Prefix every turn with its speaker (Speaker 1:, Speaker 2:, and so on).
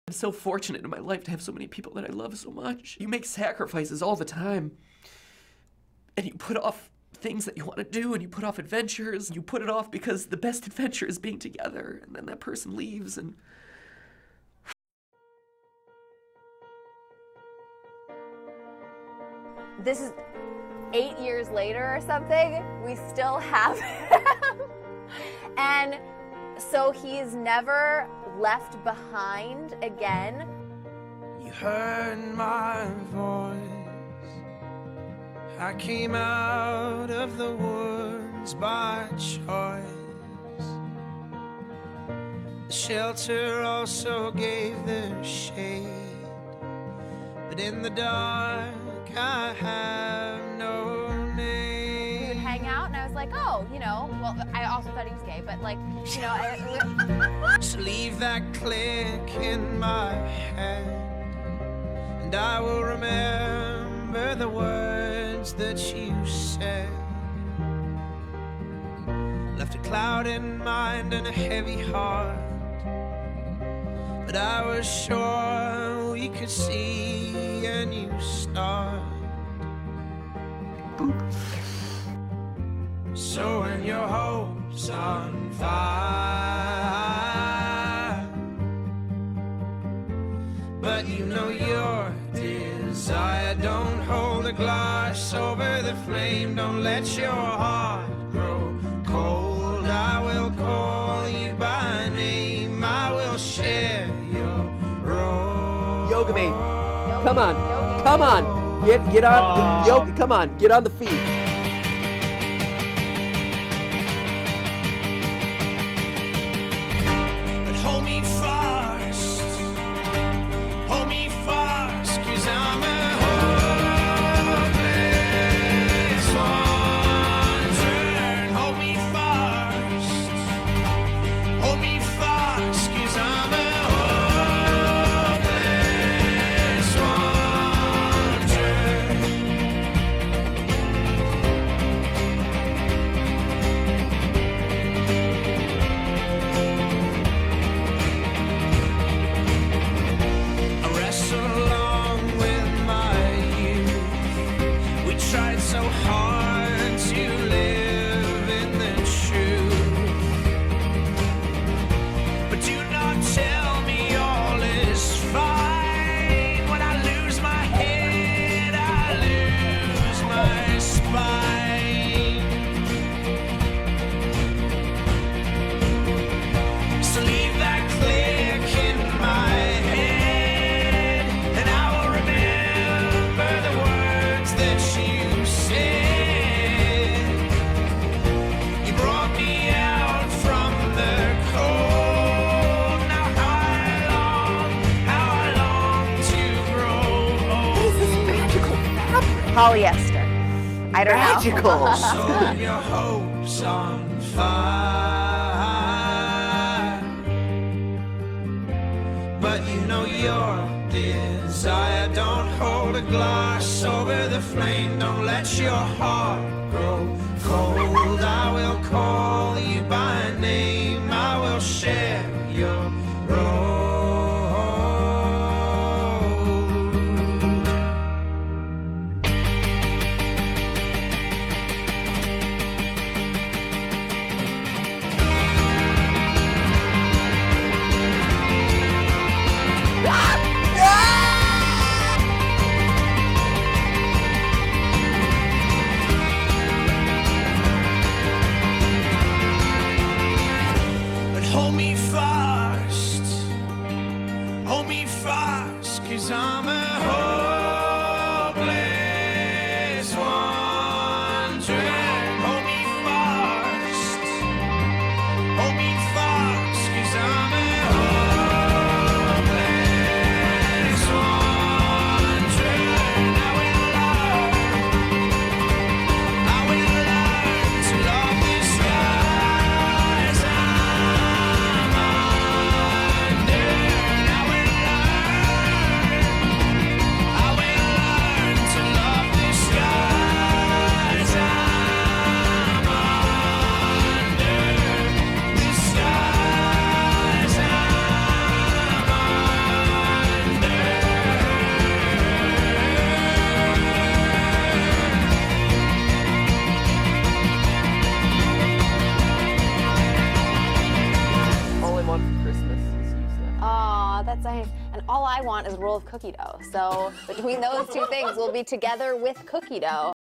Speaker 1: I'm so fortunate in my life to have so many people that I love so much. You make sacrifices all the time. And you put off things that you want to do, and you put off adventures. You put it off because the best adventure is being together, and then that person leaves, and...
Speaker 2: This is 8 years later or something. We still have him. And so he's never left behind again.
Speaker 3: You heard my voice. I came out of the woods by choice. The shelter also gave the shade, but in the dark I have no name.
Speaker 2: We would hang out, and I was like, oh, you know, well, I also thought he was gay, but like, you know,
Speaker 3: So leave that click in my head, and I will remember the words that you said. Left a cloud in mind and a heavy heart, but I was sure we could see a new start.
Speaker 1: Boop.
Speaker 3: So when your hope's on fire, but you know your desire, don't hold a glass over the flame, don't let your heart grow cold. I will call you by name, I will share your role.
Speaker 4: Yogami, come on, come on. Get on, yoga, come on, get on the feet.
Speaker 3: But hold me fast, 'cause I'm a hopeless wanderer. Hold me fast, 'cause I'm a hopeless wanderer. I wrestle along with my youth. We tried so hard to live in the truth. But do not tell me all is fine. When I lose my head, I lose my spine. So leave that click in my head, and I will remember the words that you said. You brought me out from the cold. Now how I long to grow old.
Speaker 2: polyester. I don't know.
Speaker 4: Magical.
Speaker 3: So when your hope's on fire, but you know your desire, don't hold a glass over the flame, don't let your heart grow cold. I will call you by name, I will share your road.
Speaker 2: Aw, that's nice. And all I want is a roll of cookie dough. So between those two things, we'll be together with cookie dough.